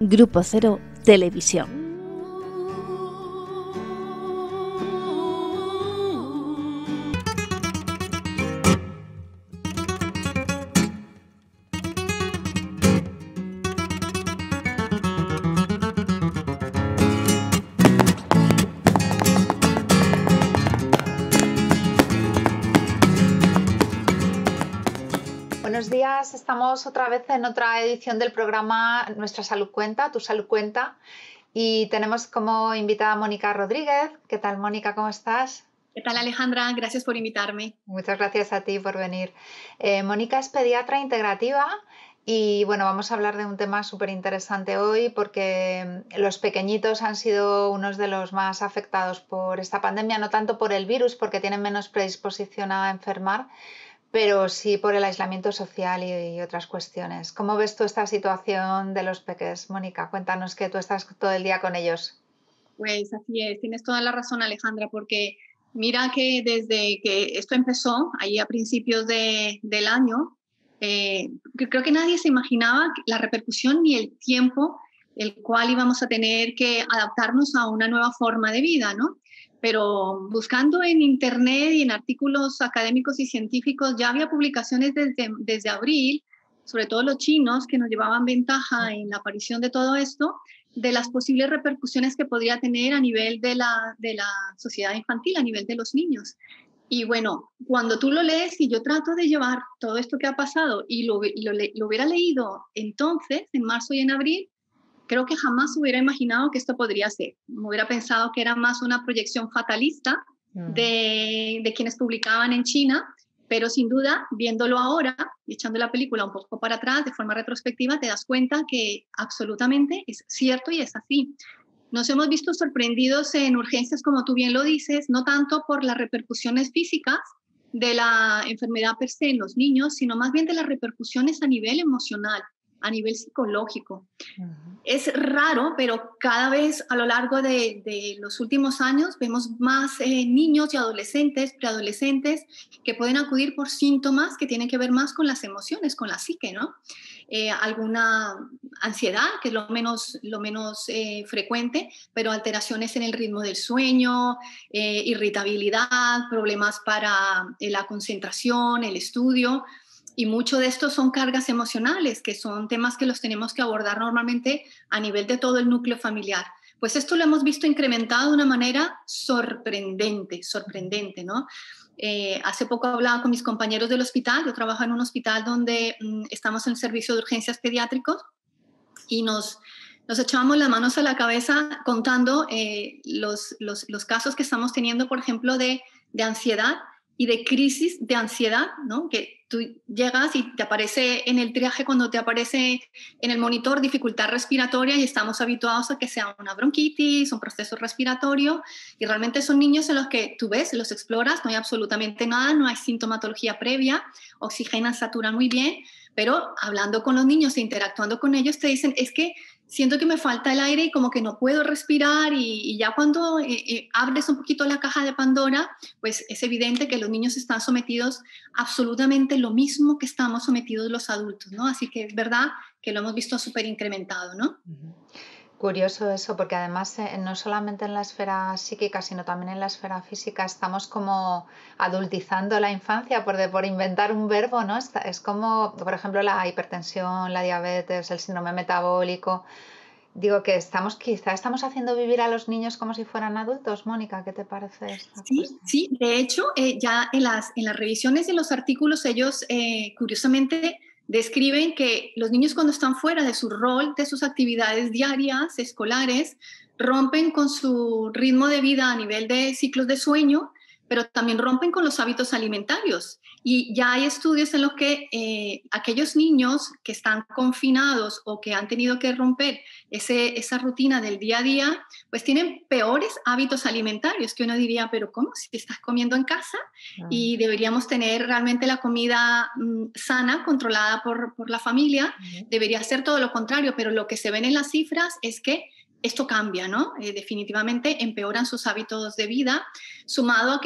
Grupo Cero Televisión. Buenos días, estamos otra vez en otra edición del programa Nuestra Salud Cuenta, Tu Salud Cuenta, y tenemos como invitada a Mónica Rodríguez. ¿Qué tal, Mónica? ¿Cómo estás? ¿Qué tal, Alejandra? Gracias por invitarme. Muchas gracias a ti por venir. Mónica es pediatra integrativa y bueno, vamos a hablar de un tema súper interesante hoy porque los pequeñitos han sido unos de los más afectados por esta pandemia, no tanto por el virus porque tienen menos predisposición a enfermar, pero sí por el aislamiento social y otras cuestiones. ¿Cómo ves tú esta situación de los peques, Mónica? Cuéntanos que tú estás todo el día con ellos. Pues así es, tienes toda la razón, Alejandra, porque mira que desde que esto empezó, ahí a principios del año, creo que nadie se imaginaba la repercusión ni el tiempo el cual íbamos a tener que adaptarnos a una nueva forma de vida, ¿no? Pero buscando en internet y en artículos académicos y científicos, ya había publicaciones desde abril, sobre todo los chinos, que nos llevaban ventaja en la aparición de todo esto, de las posibles repercusiones que podría tener a nivel de la sociedad infantil, a nivel de los niños. Y bueno, cuando tú lo lees y yo trato de llevar todo esto que ha pasado y lo hubiera leído entonces, en marzo y en abril, creo que jamás hubiera imaginado que esto podría ser. Me hubiera pensado que era más una proyección fatalista de quienes publicaban en China, pero sin duda, viéndolo ahora y echando la película un poco para atrás, de forma retrospectiva, te das cuenta que absolutamente es cierto y es así. Nos hemos visto sorprendidos en urgencias, como tú bien lo dices, no tanto por las repercusiones físicas de la enfermedad per se en los niños, sino más bien de las repercusiones a nivel emocional, a nivel psicológico. Es raro, pero cada vez a lo largo de los últimos años vemos más niños y adolescentes, preadolescentes, que pueden acudir por síntomas que tienen que ver más con las emociones, con la psique, ¿no? Alguna ansiedad, que es lo menos frecuente, pero alteraciones en el ritmo del sueño, irritabilidad, problemas para la concentración, el estudio. Y mucho de esto son cargas emocionales, que son temas que los tenemos que abordar normalmente a nivel de todo el núcleo familiar. Pues esto lo hemos visto incrementado de una manera sorprendente, ¿no? Hace poco hablaba con mis compañeros del hospital. Yo trabajo en un hospital donde estamos en el servicio de urgencias pediátricos y nos echábamos las manos a la cabeza contando los casos que estamos teniendo, por ejemplo, de ansiedad y de crisis de ansiedad, ¿no? Que tú llegas y te aparece en el triaje, cuando te aparece en el monitor dificultad respiratoria, y estamos habituados a que sea una bronquitis, un proceso respiratorio, y realmente son niños en los que tú ves, los exploras, no hay absolutamente nada, no hay sintomatología previa, oxigenan, saturan muy bien, pero hablando con los niños e interactuando con ellos te dicen, es que siento que me falta el aire y como que no puedo respirar, y ya cuando abres un poquito la caja de Pandora, pues es evidente que los niños están sometidos absolutamente lo mismo que estamos sometidos los adultos, ¿no? Así que es verdad que lo hemos visto súper incrementado, ¿no? Curioso eso, porque además no solamente en la esfera psíquica, sino también en la esfera física estamos como adultizando la infancia por inventar un verbo, ¿no? Es como, por ejemplo, la hipertensión, la diabetes, el síndrome metabólico. Digo que quizá estamos haciendo vivir a los niños como si fueran adultos. Mónica, ¿qué te parece esta cuestión? Sí, de hecho, ya en las revisiones de los artículos, ellos curiosamente describen que los niños, cuando están fuera de su rol, de sus actividades diarias, escolares, rompen con su ritmo de vida a nivel de ciclos de sueño, pero también rompen con los hábitos alimentarios. Y ya hay estudios en los que aquellos niños que están confinados o que han tenido que romper esa rutina del día a día, pues tienen peores hábitos alimentarios, que uno diría, pero ¿cómo? Si estás comiendo en casa y deberíamos tener realmente la comida sana, controlada por la familia, debería ser todo lo contrario, pero lo que se ven en las cifras es que esto cambia, ¿no? Definitivamente empeoran sus hábitos de vida, sumado a que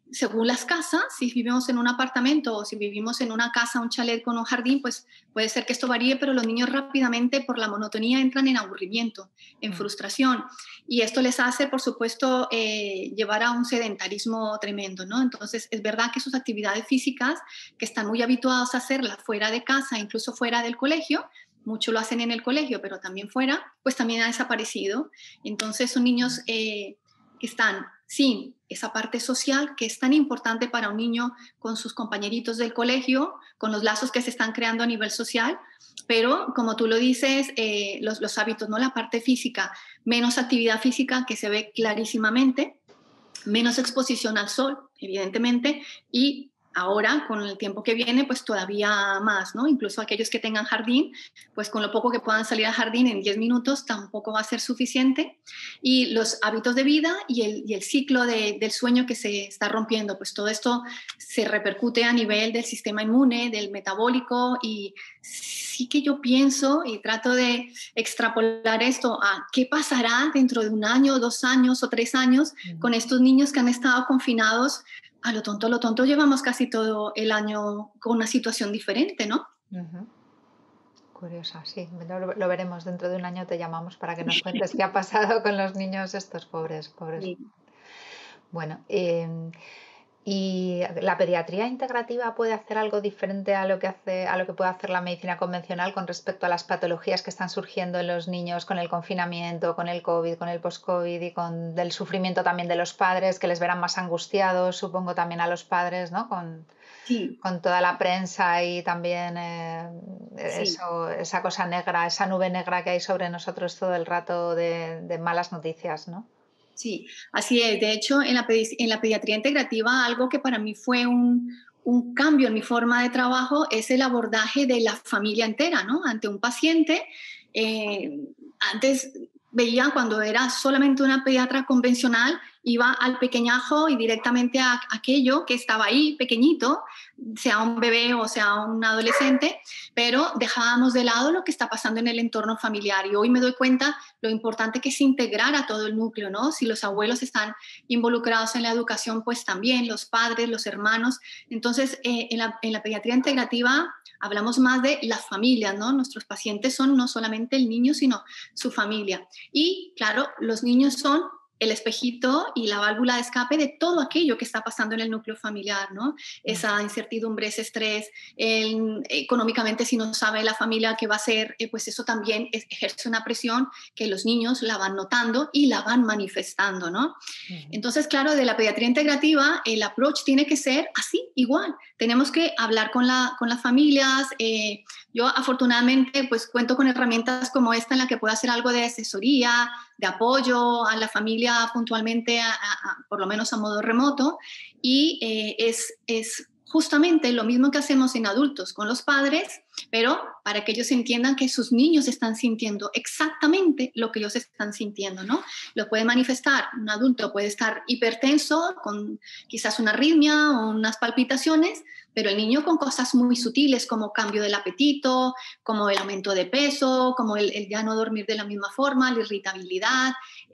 según las casas, si vivimos en un apartamento o si vivimos en una casa, un chalet con un jardín, pues puede ser que esto varíe, pero los niños rápidamente por la monotonía entran en aburrimiento, en frustración. Y esto les hace, por supuesto, llevar a un sedentarismo tremendo, ¿no? Entonces, es verdad que sus actividades físicas, que están muy habituados a hacerlas fuera de casa, incluso fuera del colegio, mucho lo hacen en el colegio, pero también fuera, pues también ha desaparecido. Entonces, son niños que están sin esa parte social que es tan importante para un niño con sus compañeritos del colegio, con los lazos que se están creando a nivel social, pero como tú lo dices, los hábitos, ¿no? La parte física, menos actividad física que se ve clarísimamente, menos exposición al sol, evidentemente, y ahora, con el tiempo que viene, pues todavía más, ¿no? Incluso aquellos que tengan jardín, pues con lo poco que puedan salir al jardín en 10 minutos tampoco va a ser suficiente. Y los hábitos de vida y el ciclo del sueño que se está rompiendo, pues todo esto se repercute a nivel del sistema inmune, del metabólico, y sí que yo pienso y trato de extrapolar esto a qué pasará dentro de un año, 2 años o 3 años con estos niños que han estado confinados. A lo tonto, llevamos casi todo el año con una situación diferente, ¿no? Curiosa, sí. Lo veremos dentro de un año, te llamamos para que nos cuentes qué ha pasado con los niños estos pobres, pobres. Sí. Bueno, ¿y la pediatría integrativa puede hacer algo diferente a lo que puede hacer la medicina convencional con respecto a las patologías que están surgiendo en los niños con el confinamiento, con el COVID, con el post-COVID y con el sufrimiento también de los padres, que les verán más angustiados, supongo también a los padres, ¿no? Sí, Con toda la prensa y también sí, esa cosa negra, esa nube negra que hay sobre nosotros todo el rato de malas noticias, ¿no? sí, así es. De hecho, en la pediatría integrativa, algo que para mí fue un cambio en mi forma de trabajo es el abordaje de la familia entera, ¿no? Ante un paciente, eh, antes veía cuando era solamente una pediatra convencional, iba al pequeñajo y directamente a aquello que estaba ahí, pequeñito, sea un bebé o sea un adolescente, pero dejábamos de lado lo que está pasando en el entorno familiar. Y hoy me doy cuenta lo importante que es integrar a todo el núcleo, ¿no? Si los abuelos están involucrados en la educación, pues también los padres, los hermanos. Entonces, en la pediatría integrativa hablamos más de las familias, ¿no? Nuestros pacientes son no solamente el niño, sino su familia. Y claro, los niños son el espejito y la válvula de escape de todo aquello que está pasando en el núcleo familiar, ¿no? Esa incertidumbre, ese estrés, económicamente si no sabe la familia qué va a hacer, pues eso también ejerce una presión que los niños la van notando y la van manifestando, ¿no? Entonces, claro, de la pediatría integrativa, el approach tiene que ser así, igual. Tenemos que hablar con las familias. Yo afortunadamente pues cuento con herramientas como esta en la que puedo hacer algo de asesoría, de apoyo a la familia puntualmente, por lo menos a modo remoto. Y es justamente lo mismo que hacemos en adultos con los padres, pero para que ellos entiendan que sus niños están sintiendo exactamente lo que ellos están sintiendo, ¿no? Lo puede manifestar, un adulto puede estar hipertenso, con quizás una arritmia o unas palpitaciones, pero el niño con cosas muy sutiles como cambio del apetito, como el aumento de peso, como el ya no dormir de la misma forma, la irritabilidad,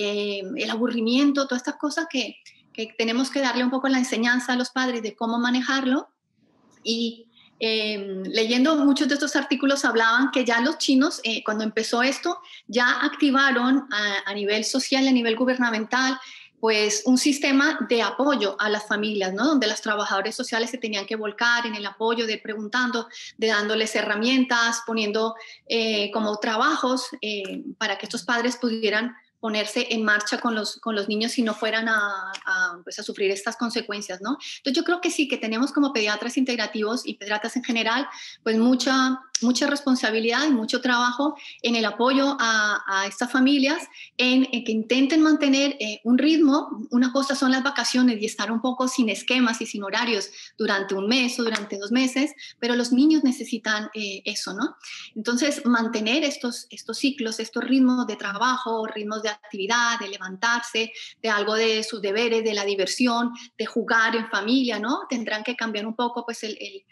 el aburrimiento, todas estas cosas que tenemos que darle un poco la enseñanza a los padres de cómo manejarlo. Y leyendo muchos de estos artículos hablaban que ya los chinos, cuando empezó esto, ya activaron a nivel social y a nivel gubernamental pues un sistema de apoyo a las familias, ¿no? Donde los trabajadores sociales se tenían que volcar en el apoyo, de preguntando, de dándoles herramientas, poniendo como trabajos para que estos padres pudieran ponerse en marcha con los niños y no fueran pues a sufrir estas consecuencias, ¿no? Entonces yo creo que sí, que tenemos como pediatras integrativos y pediatras en general, pues mucha responsabilidad y mucho trabajo en el apoyo a estas familias, en que intenten mantener un ritmo. Una cosa son las vacaciones y estar un poco sin esquemas y sin horarios durante un mes o durante 2 meses, pero los niños necesitan eso, ¿no? Entonces, mantener estos ciclos, estos ritmos de trabajo, ritmos de actividad, de levantarse, de algo de sus deberes, de la diversión, de jugar en familia, ¿no? Tendrán que cambiar un poco pues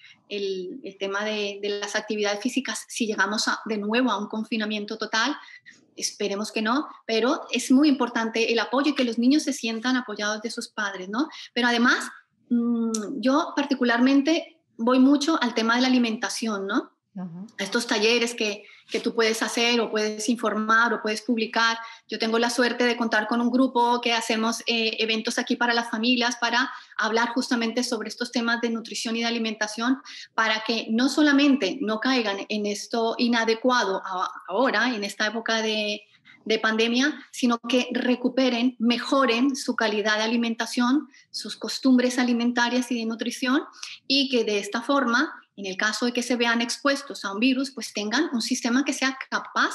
el tema de las actividades físicas si llegamos de nuevo a un confinamiento total. Esperemos que no, pero es muy importante el apoyo y que los niños se sientan apoyados de sus padres, ¿no? Pero además Yo particularmente voy mucho al tema de la alimentación, ¿no? Ujú. Estos talleres que tú puedes hacer o puedes informar o puedes publicar. Yo tengo la suerte de contar con un grupo que hacemos eventos aquí para las familias para hablar justamente sobre estos temas de nutrición y de alimentación para que no solamente no caigan en esto inadecuado ahora, en esta época de pandemia, sino que recuperen, mejoren su calidad de alimentación, sus costumbres alimentarias y de nutrición, y que de esta forma, en el caso de que se vean expuestos a un virus, pues tengan un sistema que sea capaz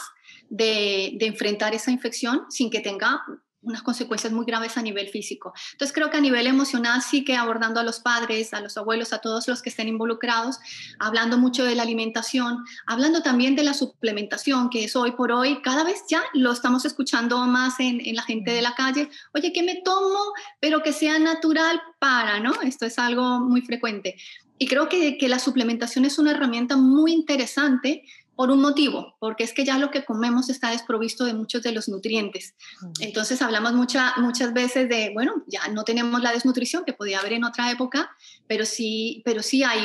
de enfrentar esa infección sin que tenga unas consecuencias muy graves a nivel físico. Entonces creo que a nivel emocional sí que abordando a los padres, a los abuelos, a todos los que estén involucrados, hablando mucho de la alimentación, hablando también de la suplementación, que es hoy por hoy, cada vez ya lo estamos escuchando más en la gente de la calle. Oye, ¿qué me tomo? Pero que sea natural para, ¿no? Esto es algo muy frecuente. Y creo que la suplementación es una herramienta muy interesante por un motivo, porque es que ya lo que comemos está desprovisto de muchos de los nutrientes. Entonces hablamos muchas veces de, bueno, ya no tenemos la desnutrición que podía haber en otra época, pero sí hay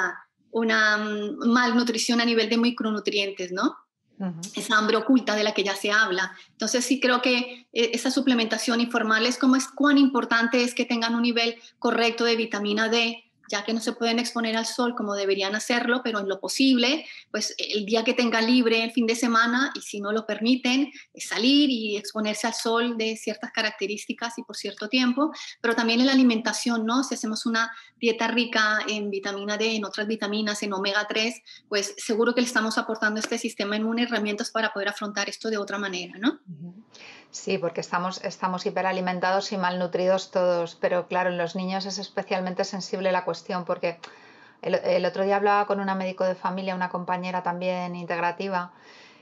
una malnutrición a nivel de micronutrientes, ¿no? Esa hambre oculta de la que ya se habla. Entonces sí creo que esa suplementación informal es cuán importante es que tengan un nivel correcto de vitamina D, ya que no se pueden exponer al sol como deberían hacerlo, pero en lo posible, pues el día que tengan libre, el fin de semana, y si no lo permiten, salir y exponerse al sol de ciertas características y por cierto tiempo, pero también en la alimentación, ¿no? Si hacemos una dieta rica en vitamina D, en otras vitaminas, en omega 3, pues seguro que le estamos aportando a este sistema inmune herramientas para poder afrontar esto de otra manera, ¿no? Sí, porque estamos hiperalimentados y malnutridos todos, pero claro, en los niños es especialmente sensible la cuestión, porque el otro día hablaba con una médico de familia, una compañera también integrativa,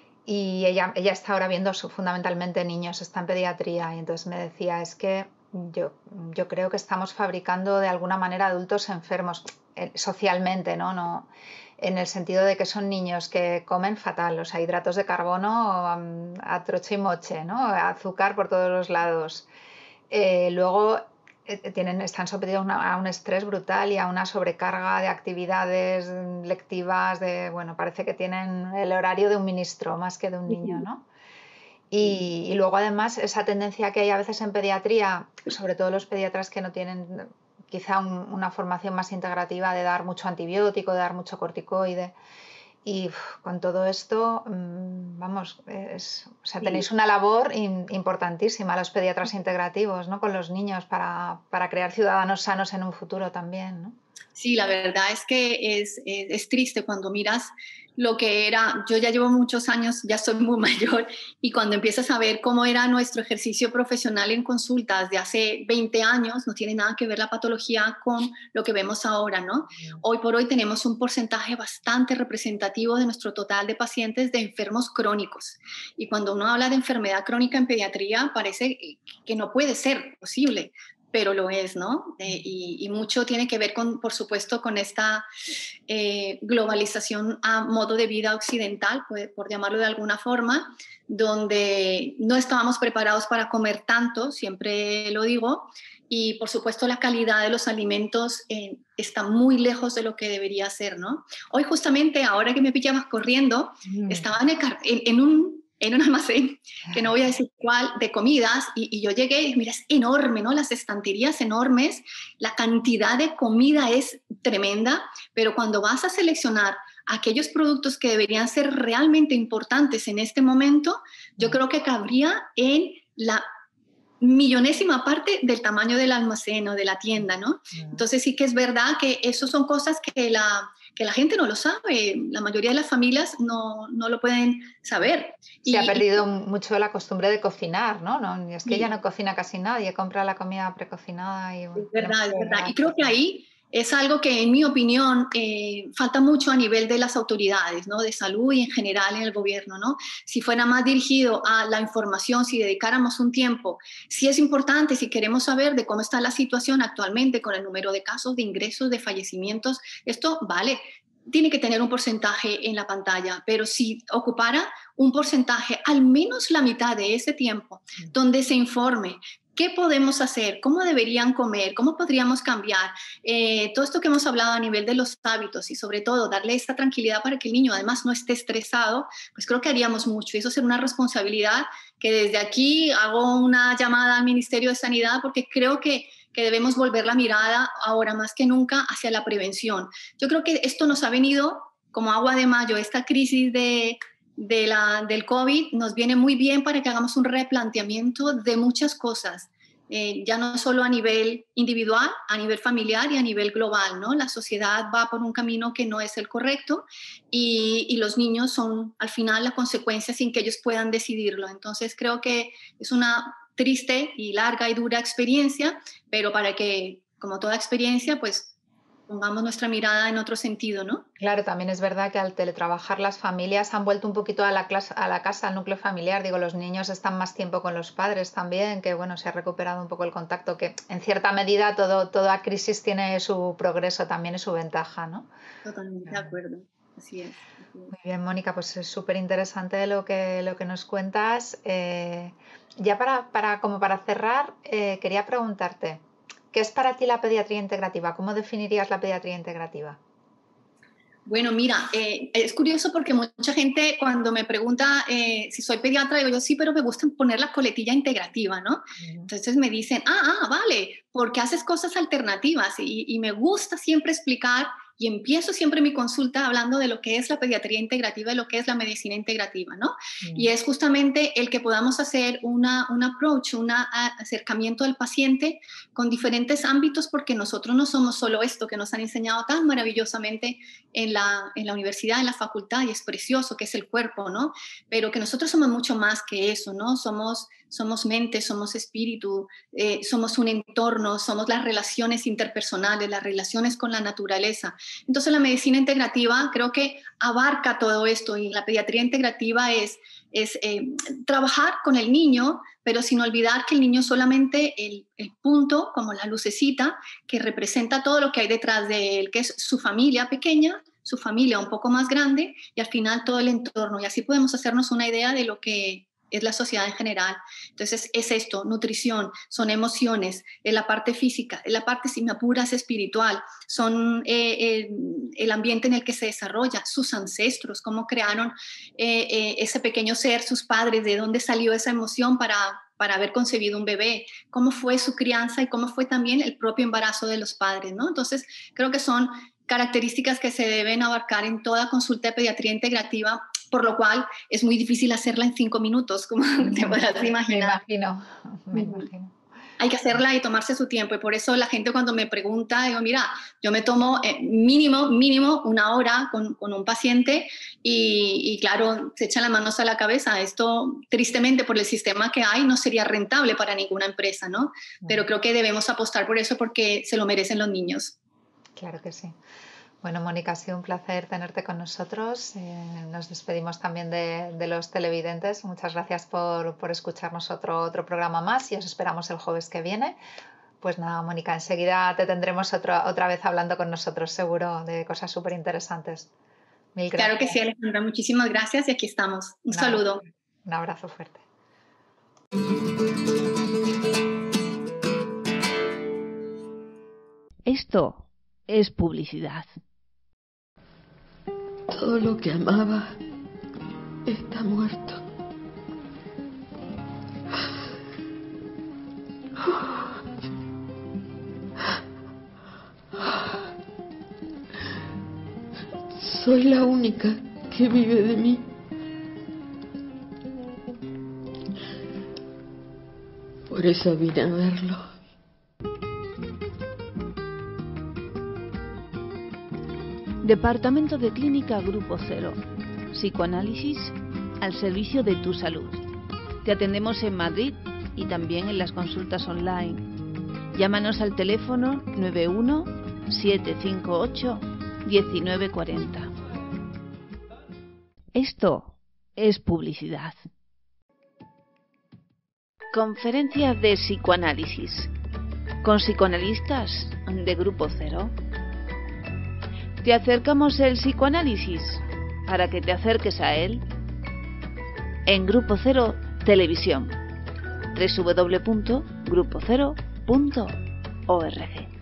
y ella está ahora viendo fundamentalmente niños, está en pediatría, y entonces me decía, es que yo creo que estamos fabricando de alguna manera adultos enfermos socialmente, ¿no? No, en el sentido de que son niños que comen fatal, o sea, hidratos de carbono a troche y moche, ¿no? Azúcar por todos los lados. Luego están sometidos a un estrés brutal y a una sobrecarga de actividades lectivas, bueno, parece que tienen el horario de un ministro más que de un niño, ¿no? Y luego además esa tendencia que hay a veces en pediatría, sobre todo los pediatras que no tienen quizá una formación más integrativa, de dar mucho antibiótico, de dar mucho corticoide. Y con todo esto, vamos, o sea, tenéis una labor importantísima los pediatras integrativos, ¿no? Con los niños para crear ciudadanos sanos en un futuro también, ¿no? Sí, la verdad es que es triste cuando miras lo que era, yo ya llevo muchos años, ya soy muy mayor, y cuando empiezas a ver cómo era nuestro ejercicio profesional en consultas de hace 20 años, no tiene nada que ver la patología con lo que vemos ahora, ¿no? Hoy por hoy tenemos un porcentaje bastante representativo de nuestro total de pacientes de enfermos crónicos. Y cuando uno habla de enfermedad crónica en pediatría, parece que no puede ser posible, pero lo es, ¿no? Y mucho tiene que ver, por supuesto, con esta globalización a modo de vida occidental, por llamarlo de alguna forma, donde no estábamos preparados para comer tanto, siempre lo digo, y por supuesto la calidad de los alimentos está muy lejos de lo que debería ser, ¿no? Hoy justamente, ahora que me pillabas corriendo, estaba en un almacén, que no voy a decir cuál, de comidas, y yo llegué y mira, es enorme, ¿no? Las estanterías enormes, la cantidad de comida es tremenda, pero cuando vas a seleccionar aquellos productos que deberían ser realmente importantes en este momento, yo creo que cabría en la millonésima parte del tamaño del almacén o de la tienda, ¿no? Entonces sí que es verdad que eso son cosas que la gente no lo sabe, la mayoría de las familias no lo pueden saber. Se ha perdido mucho la costumbre de cocinar, ¿no? Es que ya Sí, no cocina casi nadie, compra la comida precocinada y es no verdad, es sé, verdad. Y creo que ahí es algo que, en mi opinión, falta mucho a nivel de las autoridades, ¿no? De salud y en general en el gobierno, ¿no? Si fuera más dirigido a la información, si dedicáramos un tiempo, si es importante, si queremos saber de cómo está la situación actualmente con el número de casos, de ingresos, de fallecimientos, esto vale. Tiene que tener un porcentaje en la pantalla, pero si ocupara un porcentaje, al menos la mitad de ese tiempo, donde se informe, ¿Qué podemos hacer? ¿Cómo deberían comer? ¿Cómo podríamos cambiar? Todo esto que hemos hablado a nivel de los hábitos y sobre todo darle esta tranquilidad para que el niño además no esté estresado, pues creo que haríamos mucho. Y eso será una responsabilidad que desde aquí hago una llamada al Ministerio de Sanidad porque creo que debemos volver la mirada ahora más que nunca hacia la prevención. Yo creo que esto nos ha venido como agua de mayo, esta crisis del COVID nos viene muy bien para que hagamos un replanteamiento de muchas cosas, ya no solo a nivel individual, a nivel familiar y a nivel global, ¿no? La sociedad va por un camino que no es el correcto y los niños son al final la consecuencia sin que ellos puedan decidirlo. Entonces creo que es una triste y larga y dura experiencia, pero para que, como toda experiencia, pues pongamos nuestra mirada en otro sentido, ¿no? Claro, también es verdad que al teletrabajar las familias han vuelto un poquito a la casa, al núcleo familiar. Digo, los niños están más tiempo con los padres también, que bueno, se ha recuperado un poco el contacto, que en cierta medida toda crisis tiene su progreso también y su ventaja, ¿no? Totalmente de acuerdo, así es. Muy bien, Mónica, pues es súper interesante lo que nos cuentas. Ya para cerrar, quería preguntarte, ¿qué es para ti la pediatría integrativa? ¿Cómo definirías la pediatría integrativa? Bueno, mira, es curioso porque mucha gente cuando me pregunta si soy pediatra, digo yo sí, pero me gusta poner la coletilla integrativa, ¿no? Entonces me dicen, vale, porque haces cosas alternativas y me gusta siempre explicar y empiezo siempre mi consulta hablando de lo que es la pediatría integrativa y lo que es la medicina integrativa, ¿no? Y es justamente el que podamos hacer un approach, un acercamiento al paciente con diferentes ámbitos, porque nosotros no somos solo esto que nos han enseñado tan maravillosamente en la universidad, en la facultad, y es precioso, que es el cuerpo, ¿no? Pero que nosotros somos mucho más que eso, ¿no? Somos mente, somos espíritu, somos un entorno, somos las relaciones interpersonales, las relaciones con la naturaleza. Entonces la medicina integrativa creo que abarca todo esto, y la pediatría integrativa es trabajar con el niño, pero sin olvidar que el niño es solamente el punto, como la lucecita, que representa todo lo que hay detrás de él, que es su familia pequeña, su familia un poco más grande y al final todo el entorno. Y así podemos hacernos una idea de lo que es la sociedad en general. Entonces es esto, nutrición, son emociones, es la parte física, es la parte, si me apuras, espiritual, son el ambiente en el que se desarrolla, sus ancestros, cómo crearon ese pequeño ser, sus padres, de dónde salió esa emoción para haber concebido un bebé, cómo fue su crianza y cómo fue también el propio embarazo de los padres, ¿no? Entonces creo que son características que se deben abarcar en toda consulta de pediatría integrativa, por lo cual es muy difícil hacerla en 5 minutos, como te podrás imaginar. Me imagino. Hay que hacerla y tomarse su tiempo, y por eso la gente cuando me pregunta, digo, mira, yo me tomo mínimo 1 hora con un paciente y claro, se echan las manos a la cabeza. Esto, tristemente, por el sistema que hay, no sería rentable para ninguna empresa, ¿no? Pero creo que debemos apostar por eso porque se lo merecen los niños. Claro que sí. Bueno, Mónica, ha sido un placer tenerte con nosotros. Nos despedimos también de los televidentes. Muchas gracias por escucharnos otro programa más y os esperamos el jueves que viene. Pues nada, Mónica, enseguida te tendremos otra vez hablando con nosotros, seguro, de cosas súper interesantes. Mil gracias. Claro que sí, Alejandra. Muchísimas gracias y aquí estamos. Un saludo. Un abrazo fuerte. Esto es publicidad. Todo lo que amaba está muerto. Soy la única que vive de mí. Por eso vine a verlo. Departamento de Clínica Grupo Cero. Psicoanálisis al servicio de tu salud. Te atendemos en Madrid y también en las consultas online. Llámanos al teléfono 91 758 1940. Esto es publicidad. Conferencia de psicoanálisis con psicoanalistas de Grupo Cero. Te acercamos el psicoanálisis para que te acerques a él en Grupo Cero Televisión. www.grupo0.es grupocero.org.